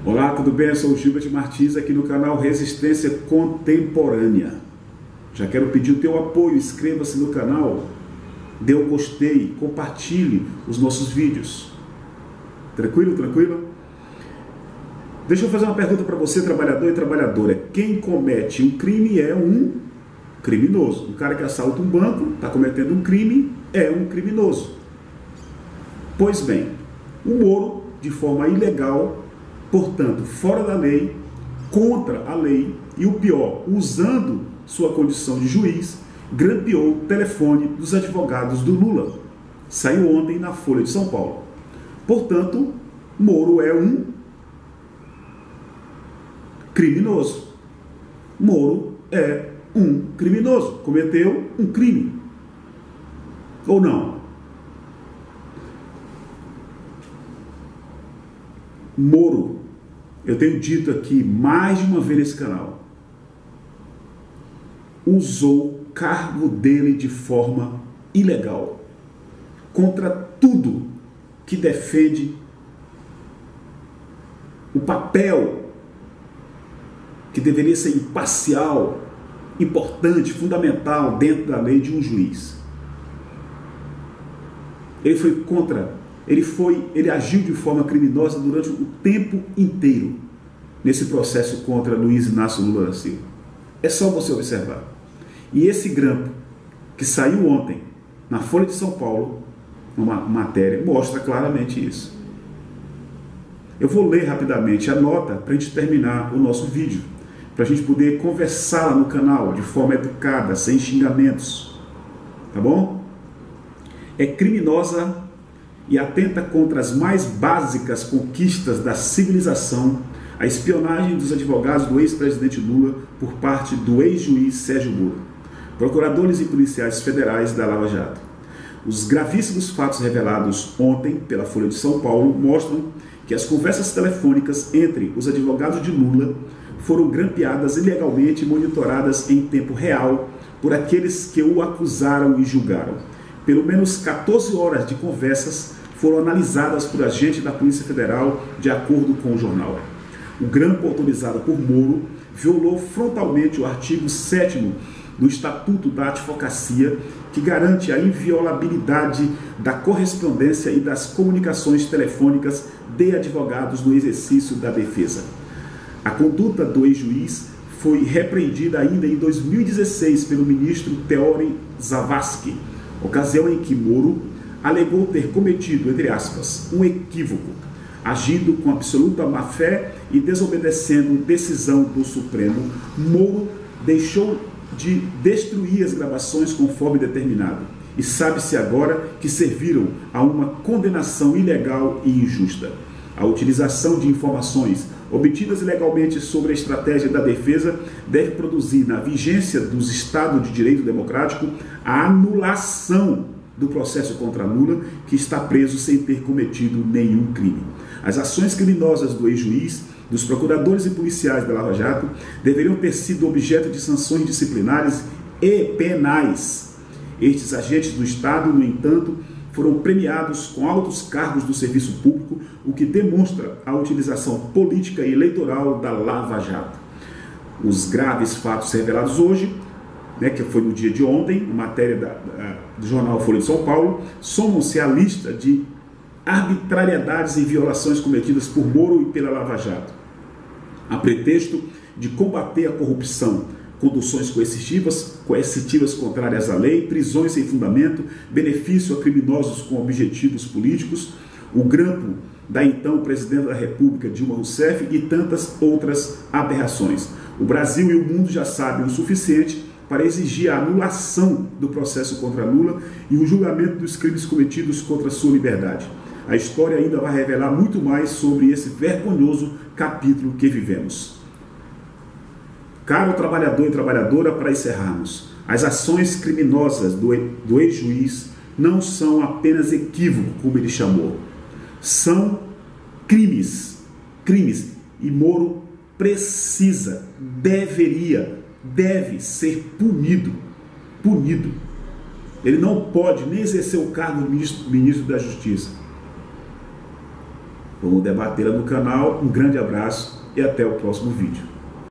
Olá, tudo bem? Eu sou o Gilbert Martins aqui no canal Resistência Contemporânea. Já quero pedir o teu apoio, inscreva-se no canal, dê um gostei, compartilhe os nossos vídeos. Tranquilo? Tranquilo? Deixa eu fazer uma pergunta para você, trabalhador e trabalhadora. Quem comete um crime é um criminoso. Um cara que assalta um banco, está cometendo um crime, é um criminoso. Pois bem, o Moro, de forma ilegal, portanto, fora da lei, contra a lei e o pior, usando sua condição de juiz, grampeou o telefone dos advogados do Lula. Saiu ontem na Folha de São Paulo. Portanto, Moro é um criminoso. Moro é um criminoso. Cometeu um crime. Ou não? Moro, eu tenho dito aqui mais de uma vez nesse canal, usou o cargo dele de forma ilegal, contra tudo que defende o papel que deveria ser imparcial, importante, fundamental dentro da lei de um juiz. Ele agiu de forma criminosa durante o tempo inteiro nesse processo contra Luiz Inácio Lula da Silva. É só você observar. E esse grampo que saiu ontem na Folha de São Paulo, uma matéria, mostra claramente isso. Eu vou ler rapidamente a nota para a gente terminar o nosso vídeo, para a gente poder conversar lá no canal de forma educada, sem xingamentos. Tá bom? É criminosa e atenta contra as mais básicas conquistas da civilização, a espionagem dos advogados do ex-presidente Lula por parte do ex-juiz Sérgio Moro, procuradores e policiais federais da Lava Jato. Os gravíssimos fatos revelados ontem pela Folha de São Paulo mostram que as conversas telefônicas entre os advogados de Lula foram grampeadas ilegalmente e monitoradas em tempo real por aqueles que o acusaram e julgaram. Pelo menos 14 horas de conversas foram analisadas por agente da Polícia Federal, de acordo com o jornal. O grampo autorizado por Moro violou frontalmente o artigo 7º do Estatuto da Advocacia, que garante a inviolabilidade da correspondência e das comunicações telefônicas de advogados no exercício da defesa. A conduta do ex-juiz foi repreendida ainda em 2016 pelo ministro Teori Zavascki, ocasião em que Moro alegou ter cometido, entre aspas, um equívoco, agindo com absoluta má-fé e desobedecendo decisão do Supremo. Moro deixou de destruir as gravações conforme determinado, e sabe-se agora que serviram a uma condenação ilegal e injusta. A utilização de informações obtidas ilegalmente sobre a estratégia da defesa deve produzir, na vigência dos Estados de Direito Democrático, a anulação do processo contra Lula, que está preso sem ter cometido nenhum crime. As ações criminosas do ex-juiz, dos procuradores e policiais da Lava Jato deveriam ter sido objeto de sanções disciplinares e penais. Estes agentes do Estado, no entanto, foram premiados com altos cargos do serviço público, o que demonstra a utilização política e eleitoral da Lava Jato. Os graves fatos revelados hoje, que foi no dia de ontem, matéria do jornal Folha de São Paulo, somam-se à lista de arbitrariedades e violações cometidas por Moro e pela Lava Jato, a pretexto de combater a corrupção, conduções coercitivas contrárias à lei, prisões sem fundamento, benefício a criminosos com objetivos políticos, o grampo da então presidente da República, Dilma Rousseff, e tantas outras aberrações. O Brasil e o mundo já sabem o suficiente para exigir a anulação do processo contra Lula e o julgamento dos crimes cometidos contra a sua liberdade. A história ainda vai revelar muito mais sobre esse vergonhoso capítulo que vivemos. Caro trabalhador e trabalhadora, para encerrarmos, as ações criminosas do ex-juiz não são apenas equívoco, como ele chamou. São crimes. E Moro deve ser punido. Ele não pode nem exercer o cargo de ministro da Justiça. Vamos debatê-la no canal. Um grande abraço e até o próximo vídeo.